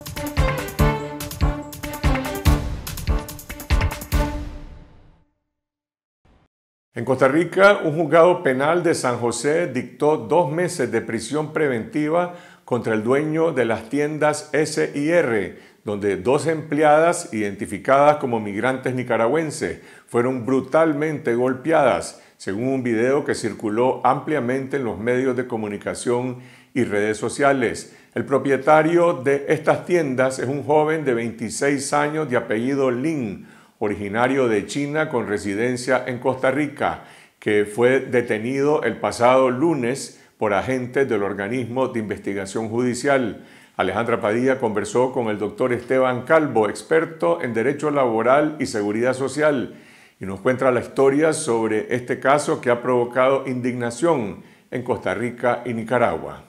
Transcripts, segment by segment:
En Costa Rica, un juzgado penal de San José dictó 2 meses de prisión preventiva contra el dueño de las tiendas S&R, donde 2 empleadas identificadas como migrantes nicaragüenses fueron brutalmente golpeadas, según un video que circuló ampliamente en los medios de comunicación y redes sociales. El propietario de estas tiendas es un joven de 26 años de apellido Lin, originario de China con residencia en Costa Rica, que fue detenido el pasado lunes por agentes del organismo de investigación judicial. Alejandra Padilla conversó con el doctor Esteban Calvo, experto en Derecho Laboral y Seguridad Social, y nos cuenta la historia sobre este caso que ha provocado indignación en Costa Rica y Nicaragua.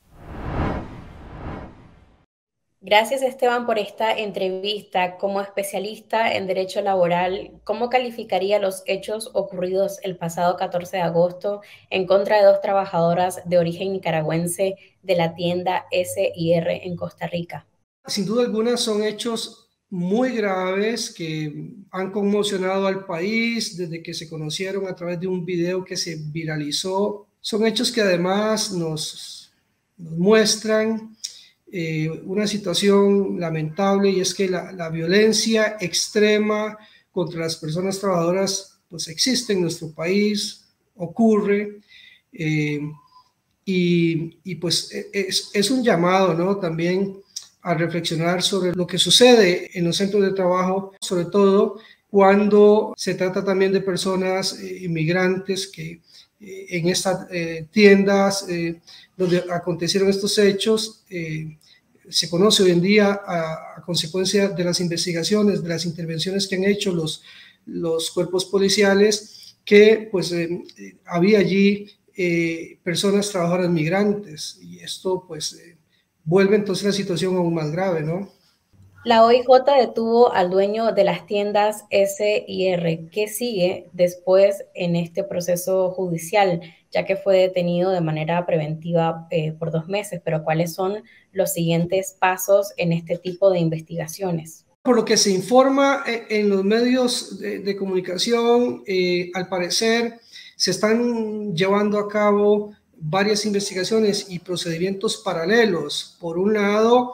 Gracias, Esteban, por esta entrevista. Como especialista en derecho laboral, ¿cómo calificaría los hechos ocurridos el pasado 14 de agosto en contra de 2 trabajadoras de origen nicaragüense de la tienda S&R en Costa Rica? Sin duda alguna son hechos muy graves que han conmocionado al país desde que se conocieron a través de un video que se viralizó. Son hechos que además nos muestran una situación lamentable, y es que la violencia extrema contra las personas trabajadoras pues existe en nuestro país, ocurre, y pues es un llamado, ¿no?, también a reflexionar sobre lo que sucede en los centros de trabajo, sobre todo cuando se trata también de personas inmigrantes que en estas tiendas donde acontecieron estos hechos, se conoce hoy en día a consecuencia de las investigaciones, de las intervenciones que han hecho los cuerpos policiales, que pues había allí personas trabajadoras migrantes, y esto pues vuelve entonces la situación aún más grave, ¿no? La OIJ detuvo al dueño de las tiendas S&R. ¿Qué sigue después en este proceso judicial, ya que fue detenido de manera preventiva por 2 meses? Pero ¿cuáles son los siguientes pasos en este tipo de investigaciones? Por lo que se informa en los medios de comunicación, al parecer se están llevando a cabo varias investigaciones y procedimientos paralelos. Por un lado,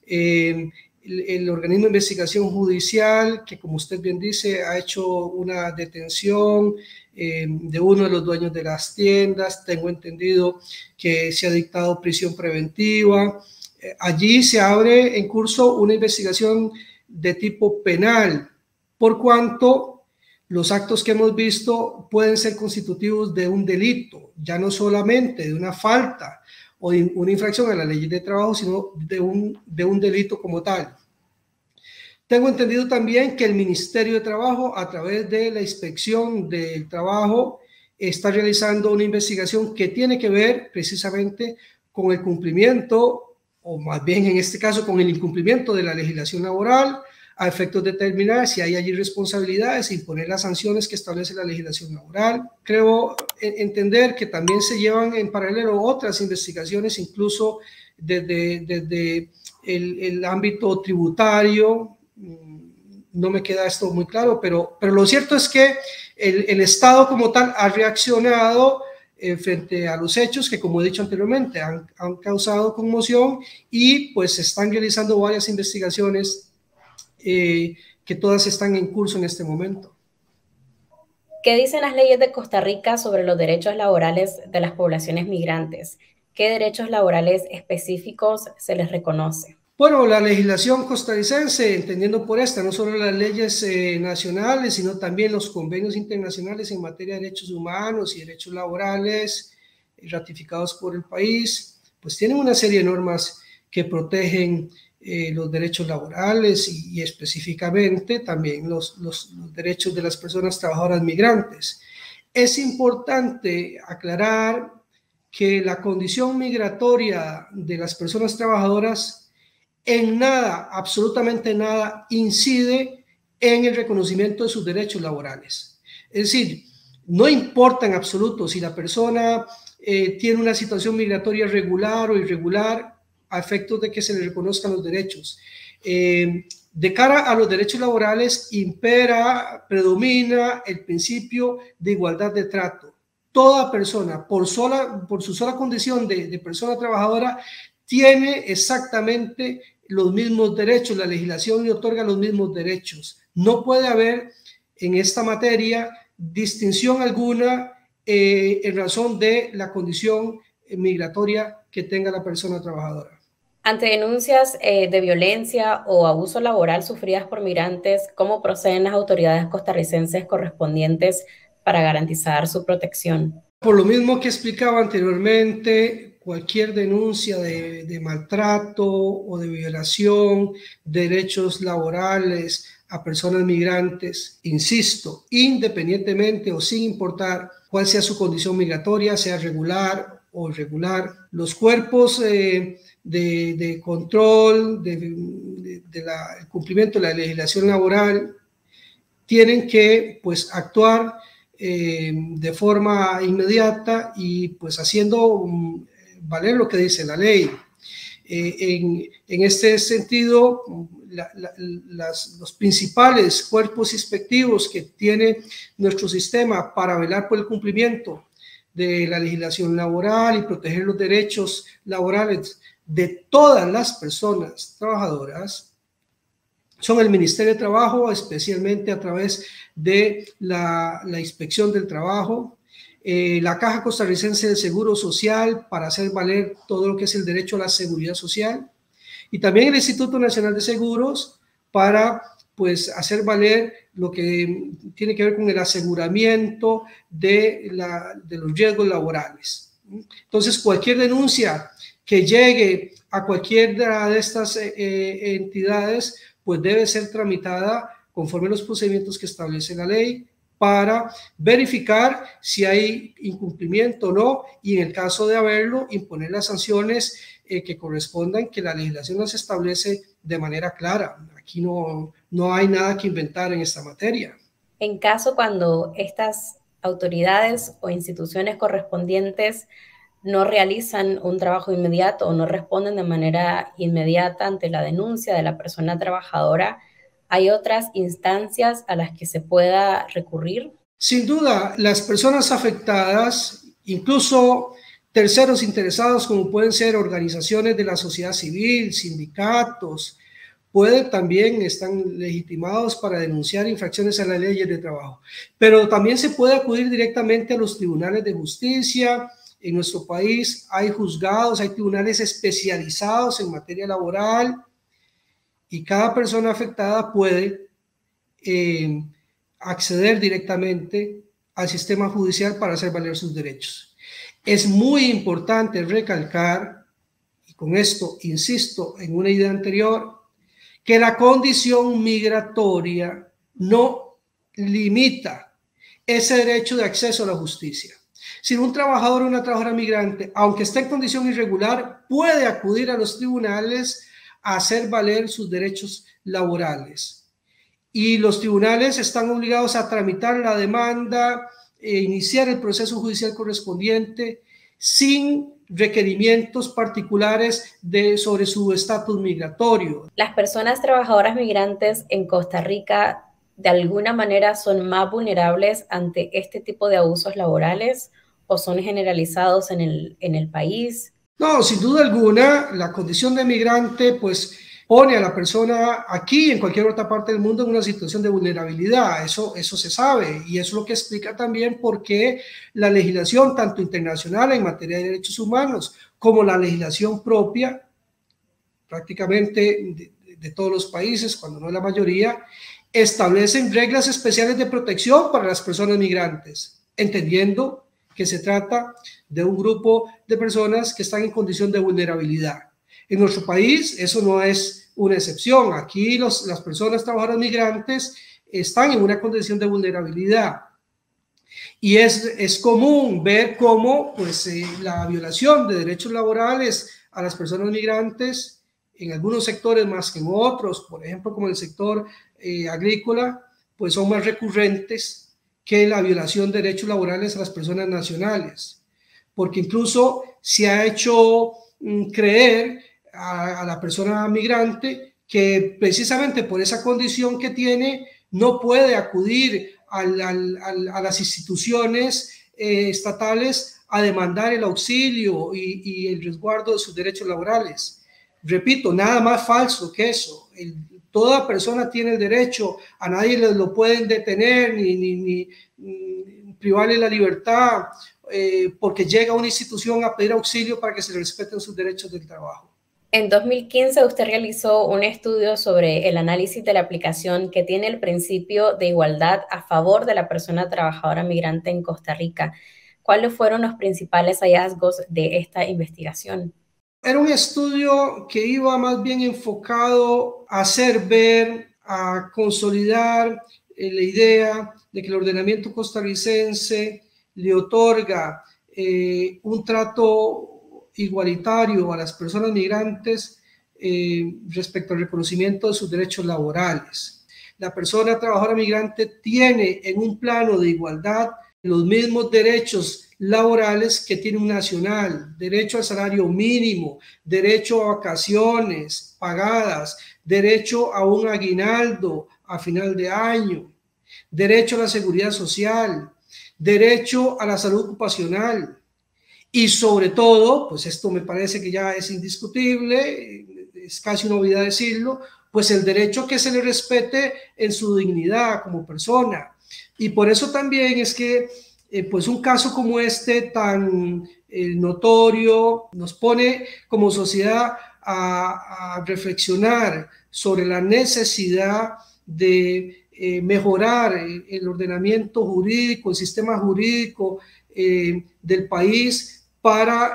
el organismo de investigación judicial, que como usted bien dice, ha hecho una detención de uno de los dueños de las tiendas. Tengo entendido que se ha dictado prisión preventiva. Allí se abre en curso una investigación de tipo penal, por cuanto los actos que hemos visto pueden ser constitutivos de un delito, ya no solamente de una falta o de una infracción a la ley de trabajo, sino de un delito como tal. Tengo entendido también que el Ministerio de Trabajo, a través de la Inspección del Trabajo, está realizando una investigación que tiene que ver precisamente con el cumplimiento, o más bien en este caso con el incumplimiento de la legislación laboral, a efectos de determinar si hay allí responsabilidades e imponer las sanciones que establece la legislación laboral. Creo entender que también se llevan en paralelo otras investigaciones, incluso desde el ámbito tributario. No me queda esto muy claro, pero lo cierto es que el Estado como tal ha reaccionado frente a los hechos que, como he dicho anteriormente, han causado conmoción, y pues se están realizando varias investigaciones que todas están en curso en este momento. ¿Qué dicen las leyes de Costa Rica sobre los derechos laborales de las poblaciones migrantes? ¿Qué derechos laborales específicos se les reconoce? Bueno, la legislación costarricense, entendiendo por esta no solo las leyes nacionales, sino también los convenios internacionales en materia de derechos humanos y derechos laborales ratificados por el país, pues tienen una serie de normas que protegen los derechos laborales y específicamente también los derechos de las personas trabajadoras migrantes. Es importante aclarar que la condición migratoria de las personas trabajadoras en nada, absolutamente nada, incide en el reconocimiento de sus derechos laborales. Es decir, no importa en absoluto si la persona tiene una situación migratoria regular o irregular, a efectos de que se les reconozcan los derechos. De cara a los derechos laborales, predomina el principio de igualdad de trato. Toda persona, por su sola condición de persona trabajadora, tiene exactamente los mismos derechos. La legislación le otorga los mismos derechos. No puede haber en esta materia distinción alguna en razón de la condición migratoria que tenga la persona trabajadora. Ante denuncias de violencia o abuso laboral sufridas por migrantes, ¿cómo proceden las autoridades costarricenses correspondientes para garantizar su protección? Por lo mismo que explicaba anteriormente, cualquier denuncia de maltrato o de violación de derechos laborales a personas migrantes, insisto, independientemente o sin importar cuál sea su condición migratoria, sea regular o irregular, los cuerpos de control del cumplimiento de la legislación laboral tienen que pues actuar de forma inmediata y pues haciendo valer lo que dice la ley. En este sentido, los principales cuerpos inspectivos que tiene nuestro sistema para velar por el cumplimiento de la legislación laboral y proteger los derechos laborales de todas las personas trabajadoras son el Ministerio de Trabajo, especialmente a través de la Inspección del Trabajo, la Caja Costarricense de Seguro Social para hacer valer todo lo que es el derecho a la seguridad social, y también el Instituto Nacional de Seguros para pues hacer valer lo que tiene que ver con el aseguramiento de los riesgos laborales. Entonces, cualquier denuncia que llegue a cualquiera de estas entidades, pues debe ser tramitada conforme a los procedimientos que establece la ley para verificar si hay incumplimiento o no, y en el caso de haberlo, imponer las sanciones que correspondan, que la legislación las establece de manera clara. Aquí no hay nada que inventar en esta materia. En caso cuando estas autoridades o instituciones correspondientes no realizan un trabajo inmediato o no responden de manera inmediata ante la denuncia de la persona trabajadora, ¿hay otras instancias a las que se pueda recurrir? Sin duda, las personas afectadas, incluso terceros interesados como pueden ser organizaciones de la sociedad civil, sindicatos, también están legitimados para denunciar infracciones a las leyes de trabajo. Pero también se puede acudir directamente a los tribunales de justicia. En nuestro país hay juzgados, hay tribunales especializados en materia laboral y cada persona afectada puede acceder directamente al sistema judicial para hacer valer sus derechos. Es muy importante recalcar, y con esto insisto en una idea anterior, que la condición migratoria no limita ese derecho de acceso a la justicia. Si un trabajador o una trabajadora migrante, aunque esté en condición irregular, puede acudir a los tribunales a hacer valer sus derechos laborales. Y los tribunales están obligados a tramitar la demanda, iniciar el proceso judicial correspondiente sin requerimientos particulares sobre su estatus migratorio. ¿Las personas trabajadoras migrantes en Costa Rica de alguna manera son más vulnerables ante este tipo de abusos laborales o son generalizados en el país? No, sin duda alguna, la condición de migrante pues pone a la persona aquí y en cualquier otra parte del mundo en una situación de vulnerabilidad. Eso se sabe, y eso es lo que explica también por qué la legislación tanto internacional en materia de derechos humanos como la legislación propia prácticamente de todos los países, cuando no la mayoría, establecen reglas especiales de protección para las personas migrantes, entendiendo que se trata de un grupo de personas que están en condición de vulnerabilidad. En nuestro país eso no es una excepción. Aquí las personas trabajadoras migrantes están en una condición de vulnerabilidad. Y es común ver cómo pues, la violación de derechos laborales a las personas migrantes en algunos sectores más que en otros, por ejemplo como el sector agrícola, pues son más recurrentes que la violación de derechos laborales a las personas nacionales, porque incluso se ha hecho creer a la persona migrante que precisamente por esa condición que tiene no puede acudir a las instituciones estatales a demandar el auxilio y el resguardo de sus derechos laborales. Repito, nada más falso que eso. Toda persona tiene el derecho, a nadie lo pueden detener ni privarle la libertad porque llega a una institución a pedir auxilio para que se le respeten sus derechos del trabajo. En 2015 usted realizó un estudio sobre el análisis de la aplicación que tiene el principio de igualdad a favor de la persona trabajadora migrante en Costa Rica. ¿Cuáles fueron los principales hallazgos de esta investigación? Era un estudio que iba más bien enfocado a hacer ver, a consolidar la idea de que el ordenamiento costarricense le otorga un trato igualitario a las personas migrantes respecto al reconocimiento de sus derechos laborales. La persona trabajadora migrante tiene en un plano de igualdad los mismos derechos laborales que tiene un nacional: derecho al salario mínimo, derecho a vacaciones pagadas, derecho a un aguinaldo a final de año, derecho a la seguridad social, derecho a la salud ocupacional y sobre todo, pues esto me parece que ya es indiscutible, es casi una obviedad decirlo, pues el derecho a que se le respete en su dignidad como persona. Y por eso también es que pues un caso como este tan notorio nos pone como sociedad a reflexionar sobre la necesidad de mejorar el ordenamiento jurídico, el sistema jurídico del país para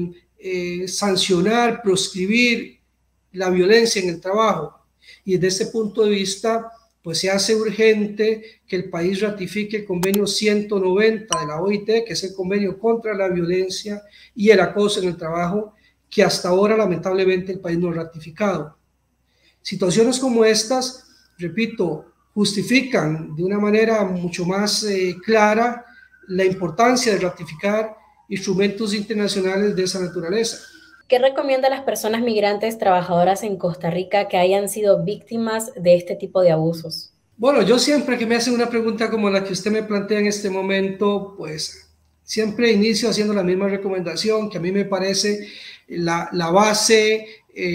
sancionar, proscribir la violencia en el trabajo. Y desde este punto de vista, pues se hace urgente que el país ratifique el convenio 190 de la OIT, que es el convenio contra la violencia y el acoso en el trabajo, que hasta ahora lamentablemente el país no ha ratificado. Situaciones como estas, repito, justifican de una manera mucho más clara la importancia de ratificar instrumentos internacionales de esa naturaleza. ¿Qué recomienda a las personas migrantes trabajadoras en Costa Rica que hayan sido víctimas de este tipo de abusos? Bueno, yo siempre que me hacen una pregunta como la que usted me plantea en este momento, pues siempre inicio haciendo la misma recomendación que a mí me parece la base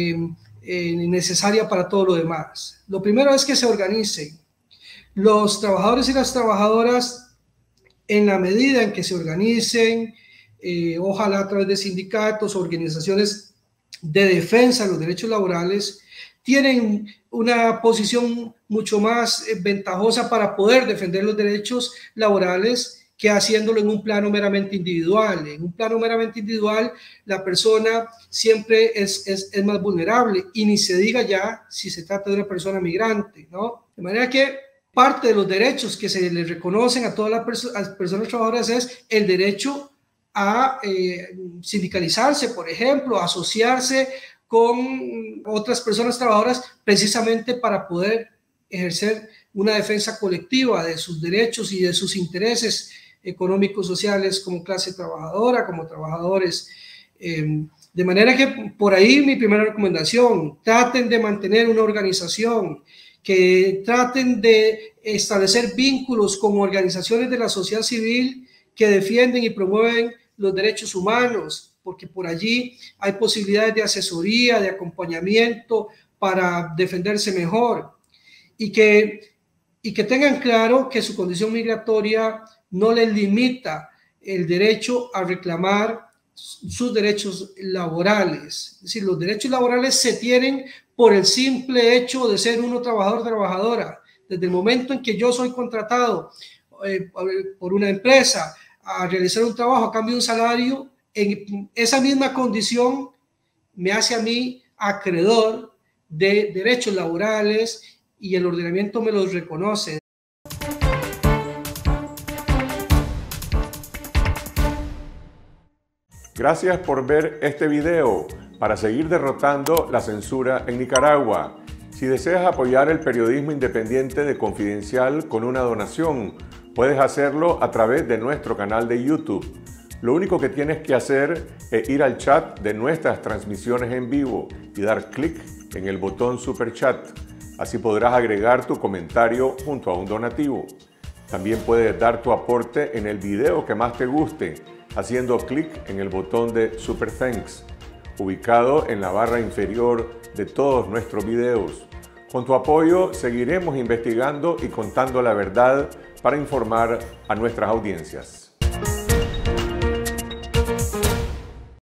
necesaria para todo lo demás. Lo primero es que se organicen. Los trabajadores y las trabajadoras, en la medida en que se organicen, ojalá a través de sindicatos o organizaciones de defensa de los derechos laborales, tienen una posición mucho más ventajosa para poder defender los derechos laborales que haciéndolo en un plano meramente individual. En un plano meramente individual, la persona siempre es más vulnerable, y ni se diga ya si se trata de una persona migrante, ¿no? De manera que parte de los derechos que se les reconocen a todas las personas trabajadoras es el derecho a sindicalizarse, por ejemplo, a asociarse con otras personas trabajadoras precisamente para poder ejercer una defensa colectiva de sus derechos y de sus intereses económicos, sociales, como clase trabajadora, como trabajadores. De manera que por ahí mi primera recomendación: traten de mantener una organización, que traten de establecer vínculos con organizaciones de la sociedad civil que defienden y promueven los derechos humanos, porque por allí hay posibilidades de asesoría, de acompañamiento para defenderse mejor, y que tengan claro que su condición migratoria no les limita el derecho a reclamar sus derechos laborales. Es decir, los derechos laborales se tienen por el simple hecho de ser uno trabajador o trabajadora. Desde el momento en que yo soy contratado por una empresa a realizar un trabajo a cambio de un salario, en esa misma condición me hace a mí acreedor de derechos laborales, y el ordenamiento me los reconoce. Gracias por ver este video. Para seguir derrotando la censura en Nicaragua, si deseas apoyar el periodismo independiente de Confidencial con una donación, puedes hacerlo a través de nuestro canal de YouTube. Lo único que tienes que hacer es ir al chat de nuestras transmisiones en vivo y dar clic en el botón Super Chat. Así podrás agregar tu comentario junto a un donativo. También puedes dar tu aporte en el video que más te guste, haciendo clic en el botón de Super Thanks, ubicado en la barra inferior de todos nuestros videos. Con tu apoyo seguiremos investigando y contando la verdad para informar a nuestras audiencias.